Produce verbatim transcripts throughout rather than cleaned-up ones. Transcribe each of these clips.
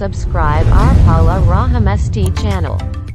subscribe our Paula Rahamesti channel.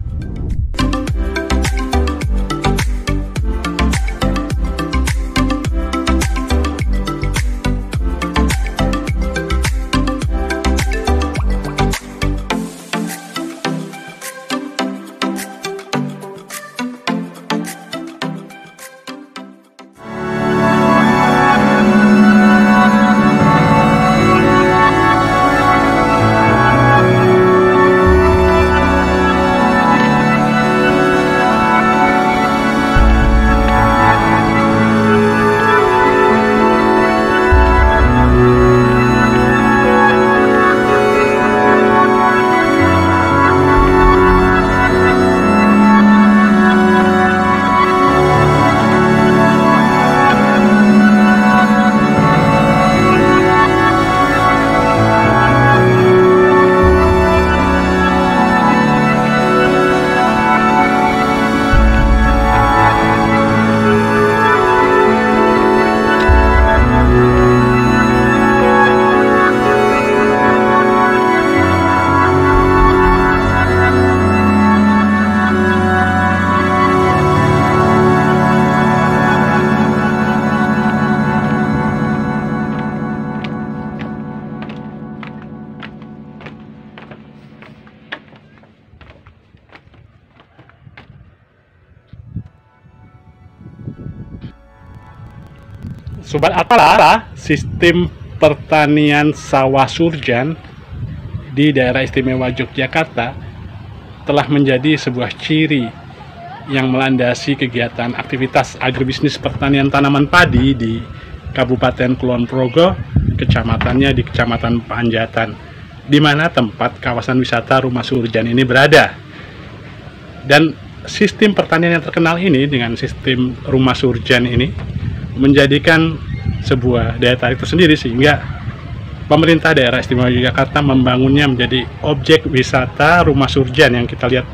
Sobat Arpala, sistem pertanian sawah surjan di daerah istimewa Yogyakarta telah menjadi sebuah ciri yang melandasi kegiatan aktivitas agribisnis pertanian tanaman padi di Kabupaten Kulon Progo, kecamatannya di Kecamatan Panjatan, di mana tempat kawasan wisata Rumah Surjan ini berada. Dan sistem pertanian yang terkenal ini dengan sistem Rumah Surjan ini menjadikan sebuah daya tarik tersendiri, sehingga pemerintah daerah istimewa Yogyakarta membangunnya menjadi objek wisata Rumah Surjan yang kita lihat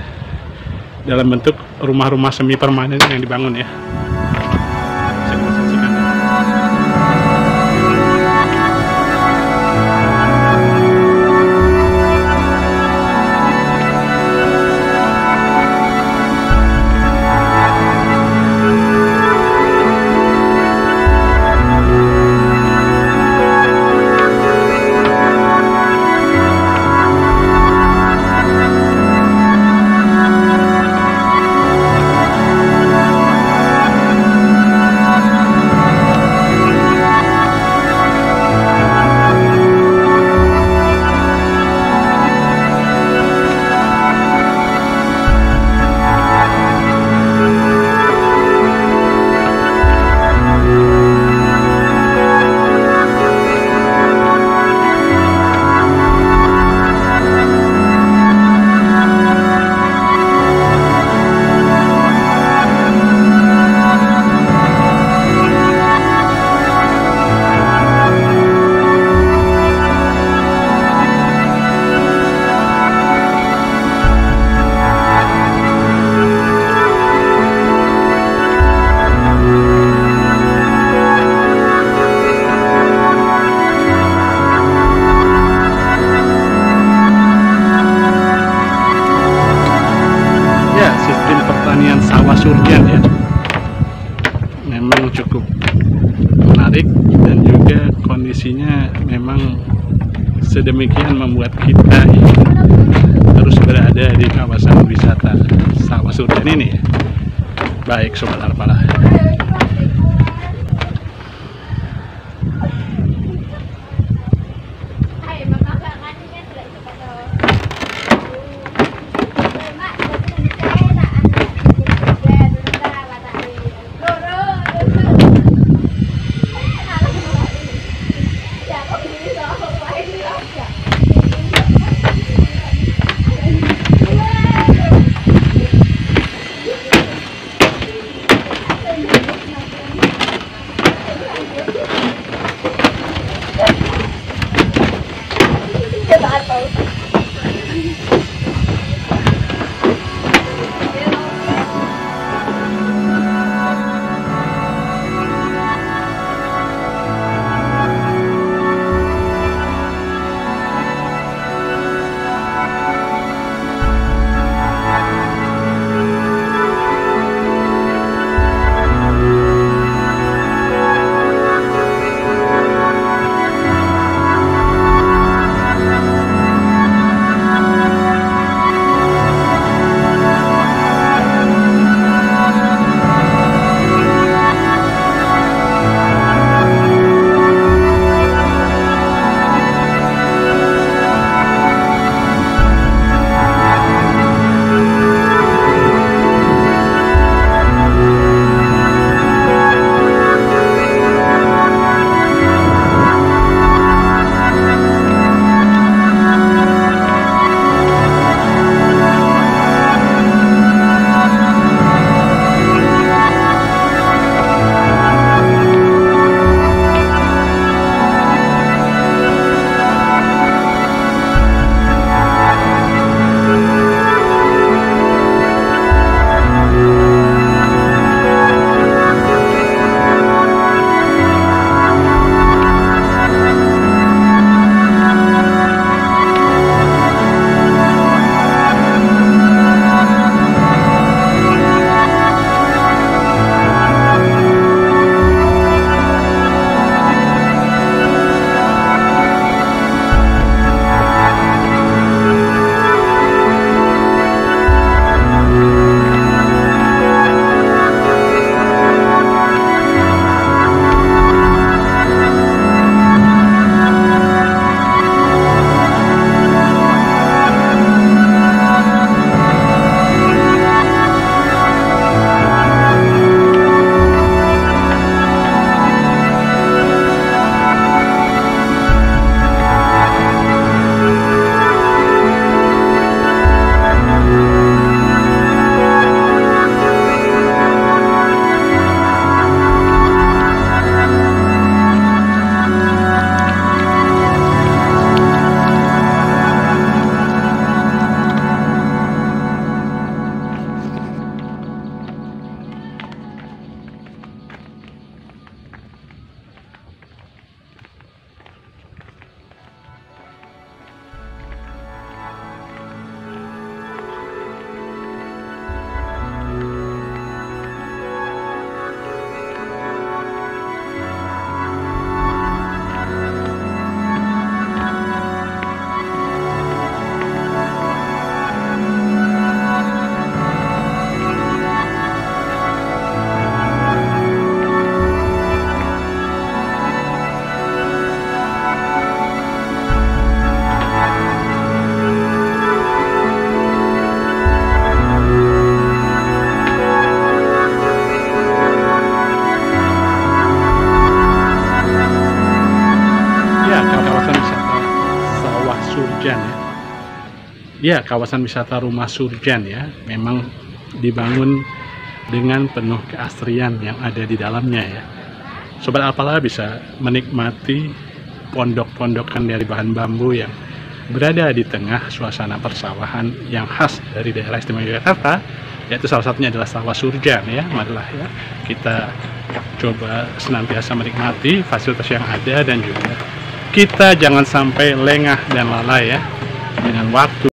dalam bentuk rumah-rumah semi permanen yang dibangun ya. Bisa kita saksikan. Pertanian sawah surjan ya, memang cukup menarik dan juga kondisinya memang sedemikian membuat kita ingin terus berada di kawasan wisata sawah surjan ini. Baik Sobat Arpala, Ya, kawasan wisata Rumah Surjan ya, memang dibangun dengan penuh keasrian yang ada di dalamnya ya. Sobat Alpala bisa menikmati pondok-pondokan dari bahan bambu yang berada di tengah suasana persawahan yang khas dari daerah istimewa Yogyakarta, yaitu salah satunya adalah Sawah Surjan ya. Marilah ya, kita coba senantiasa menikmati fasilitas yang ada, dan juga kita jangan sampai lengah dan lalai ya dengan waktu